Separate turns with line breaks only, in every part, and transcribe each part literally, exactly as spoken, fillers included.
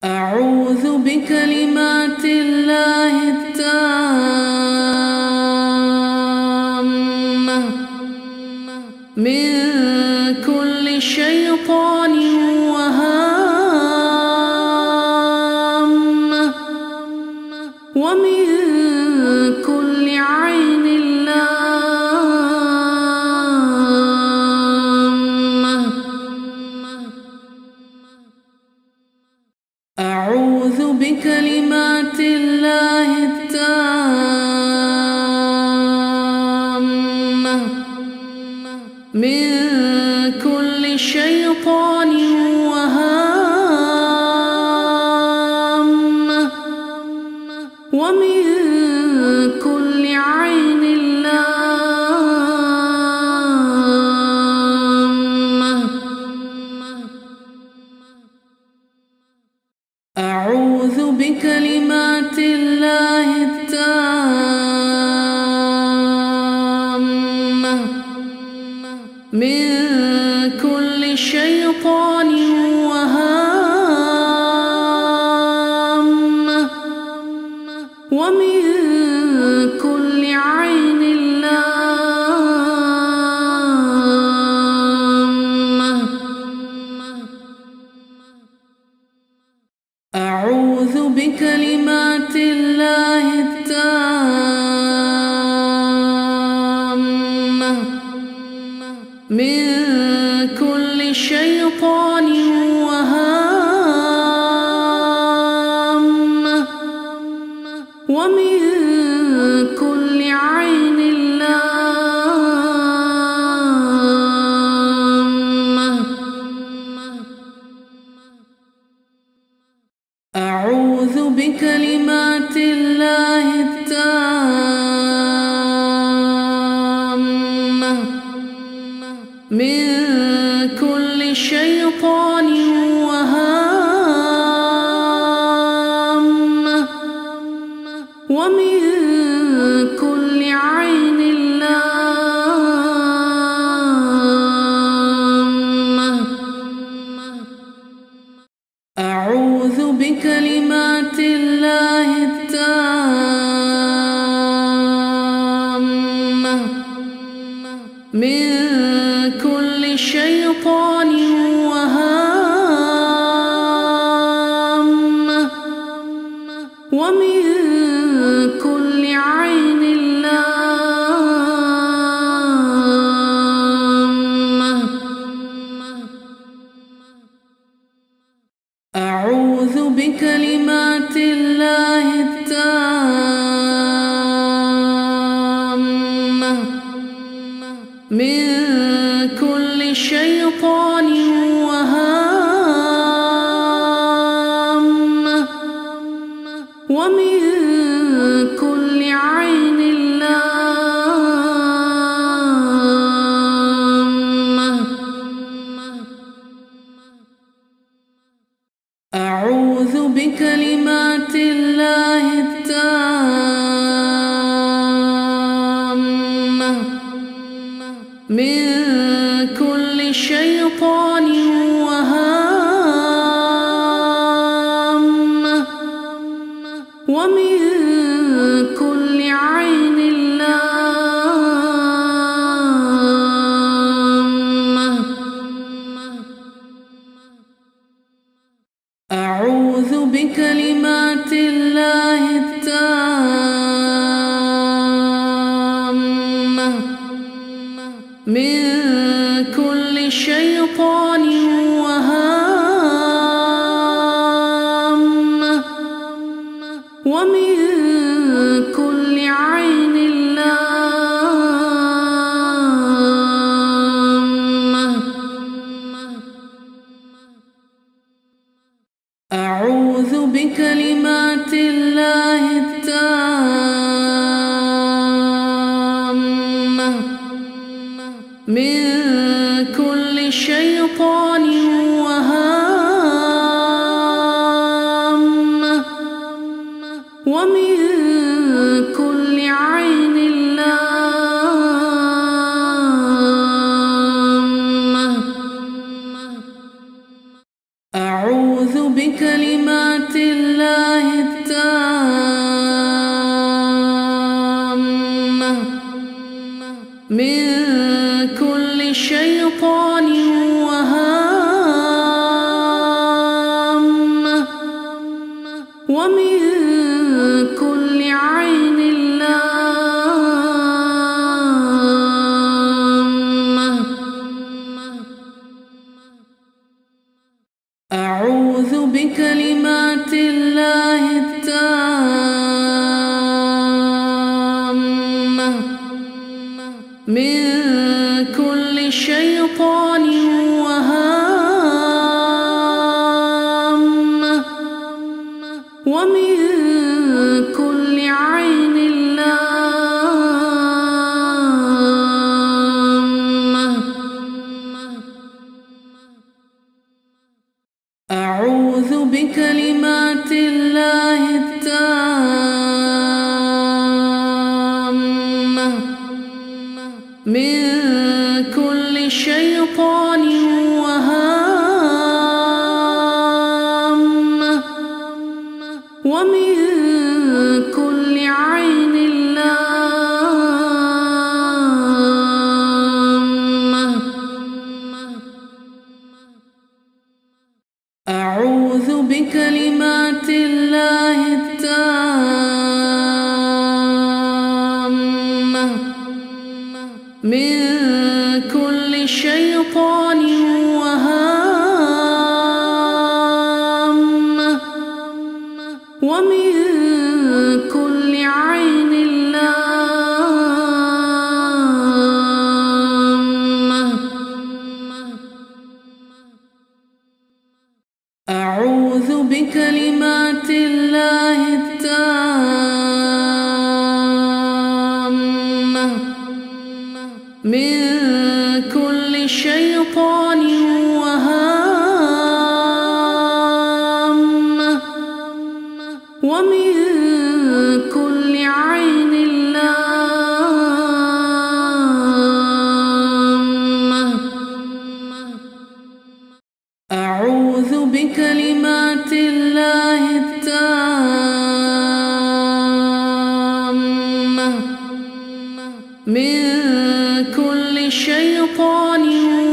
أعوذ بكلمات الله التامة من كل شيطان وهامة ومن كل عين لامة. أعوذ بكلمات الله التامة من كل شيطان وهامة ومن كل عين لامة. أعوذ بكلمات الله التامة من كل شيطان وهامة ومن كل عين لامة. أعوذ بكلمات الله التامة من كل شيطان وهامة ومن كل عين لامة. أعوذ بكلمات الله التامة من كل شيطان وهامة ومن كل عين لامة. أعوذ بكلمات الله التامة من كل شيطان وهامة ومن كل عين لامة. أعوذ بكلمات الله التامة من كل شيطان وهامة ومن كل عين لامة. أعوذ بكلمات الله التامة من كل شيطان وهامة ومن كل عين لامة. أعوذ بكلمات الله التامة من كل شيطان وهامة ومن كل عين لامة. أعوذ بكلمات الله التامة من كل شيطان وهامة ومن كل عين لامة. أعوذ بكلمات بكلمات الله التامة من كل شيطان وهامة ومن كل عين لامة. أعوذ بكلمات الله التامة من كل شيطان وهامة ومن كل عين لامة. أعوذ بكلمات الله التامة من كل شيطان وهامة ومن كل عين لامة. أعوذ بكلمات الله التامة من كل شيطان وهامة ومن كل عين لامة. أعوذ بكلمات الله التامة من كل شيطان وهامة ومن كل عين لامة. أعوذ بكلمات الله التامة من كل شيطان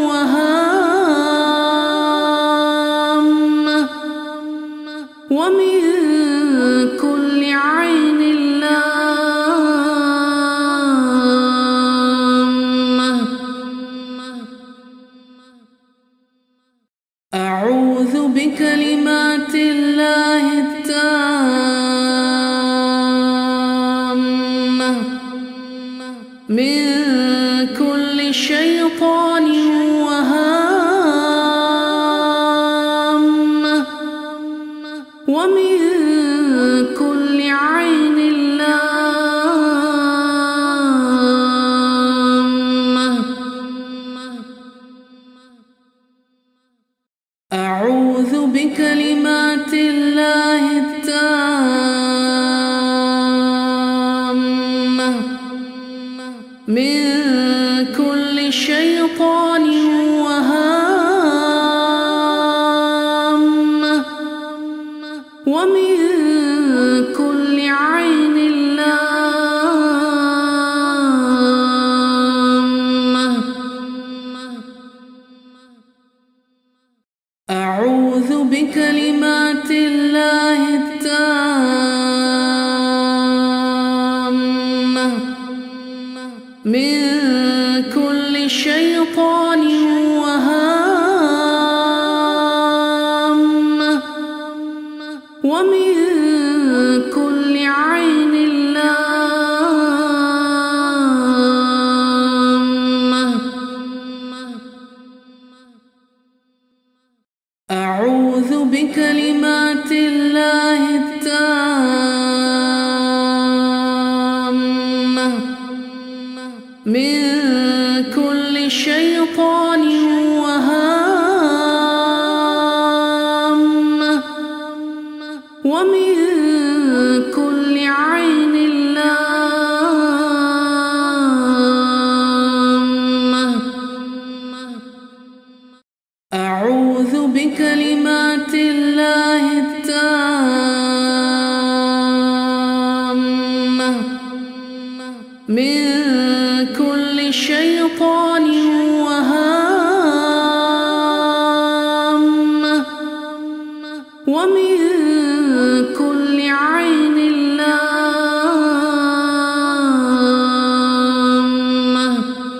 وهامة ومن كل عين لامة. أعوذ بكلمات الله التامة من كل شيطان وهامة ومن كل عين لامة. أعوذ بكلمات الله التامة من كل شيطان وهامة ومن كل عين لامة. أعوذ بكلمات الله التامة من كل شيطان وهامة ومن كل عين لامة. أعوذ بكلمات الله التامة من كل شيطان وهامة ومن كل عين لامة. أعوذ بكلمات الله التامة ومن كل عين لامة.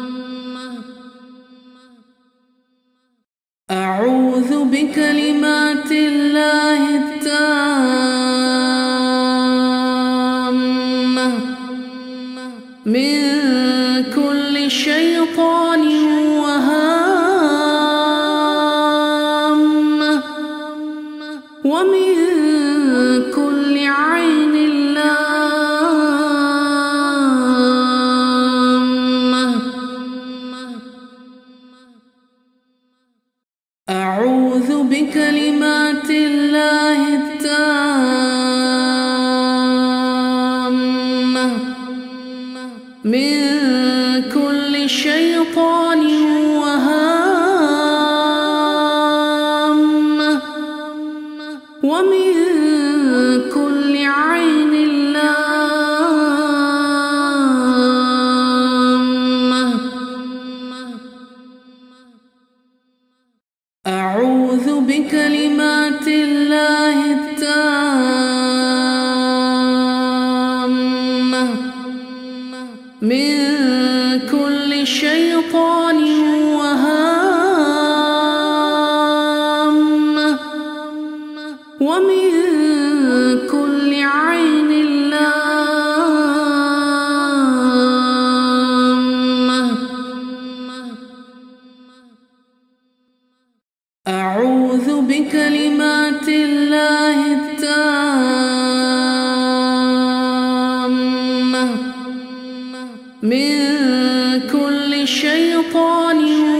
أعوذ بكلمات الله التامة من كل شيطان وهامة، ومن كل عين لامة. أعوذ بكلمات الله التامة من كل شيطان وهامة، ومن كل عين لامة. أعوذ بكلمات الله التامة من كل شيطان وهامة، ومن كل عين لامة. أعوذ بكلمات الله التامة من كل شيطان